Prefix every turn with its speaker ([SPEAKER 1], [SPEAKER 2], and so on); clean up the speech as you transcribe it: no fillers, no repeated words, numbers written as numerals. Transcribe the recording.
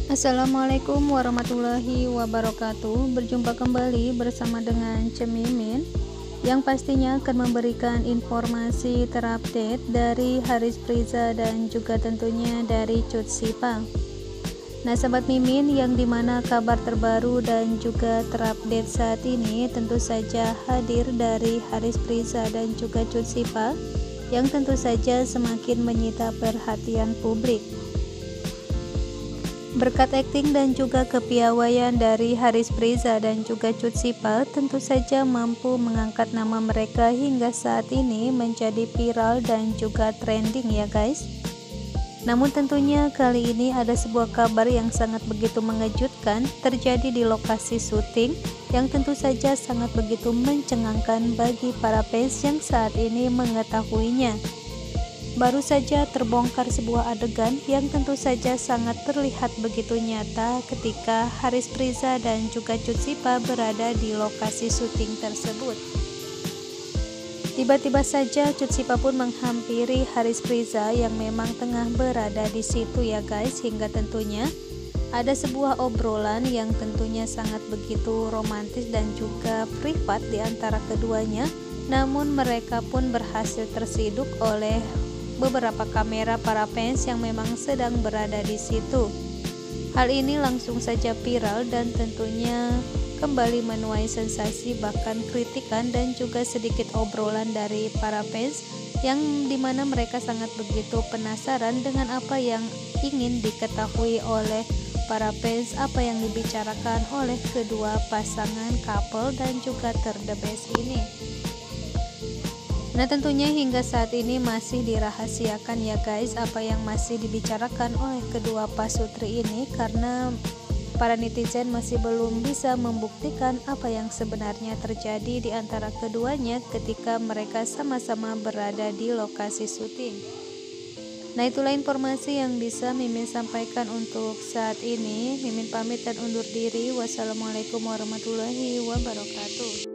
[SPEAKER 1] Assalamualaikum warahmatullahi wabarakatuh. Berjumpa kembali bersama dengan Cemimin, yang pastinya akan memberikan informasi terupdate dari Haris Priza dan juga tentunya dari Cut Sipa. Nah sahabat Mimin, yang dimana kabar terbaru dan juga terupdate saat ini tentu saja hadir dari Haris Priza dan juga Cut Sipa, yang tentu saja semakin menyita perhatian publik. Berkat akting dan juga kepiawaian dari Haris Priza dan juga Cut Sipa, tentu saja mampu mengangkat nama mereka hingga saat ini menjadi viral dan juga trending ya guys. Namun tentunya kali ini ada sebuah kabar yang sangat begitu mengejutkan terjadi di lokasi syuting, yang tentu saja sangat begitu mencengangkan bagi para fans yang saat ini mengetahuinya. Baru saja terbongkar sebuah adegan yang tentu saja sangat terlihat begitu nyata ketika Haris Priza dan juga Cut Sipa berada di lokasi syuting tersebut. Tiba-tiba saja Cut Sipa pun menghampiri Haris Priza yang memang tengah berada di situ ya guys, hingga tentunya ada sebuah obrolan yang tentunya sangat begitu romantis dan juga privat di antara keduanya. Namun mereka pun berhasil tersiduk oleh beberapa kamera para fans yang memang sedang berada di situ. Hal ini langsung saja viral dan tentunya kembali menuai sensasi, bahkan kritikan dan juga sedikit obrolan dari para fans, yang dimana mereka sangat begitu penasaran dengan apa yang ingin diketahui oleh para fans, apa yang dibicarakan oleh kedua pasangan couple dan juga terdebes ini. Nah tentunya hingga saat ini masih dirahasiakan ya guys apa yang masih dibicarakan oleh kedua pasutri ini, karena para netizen masih belum bisa membuktikan apa yang sebenarnya terjadi di antara keduanya ketika mereka sama-sama berada di lokasi syuting. Nah itulah informasi yang bisa Mimin sampaikan untuk saat ini. Mimin pamit dan undur diri. Wassalamualaikum warahmatullahi wabarakatuh.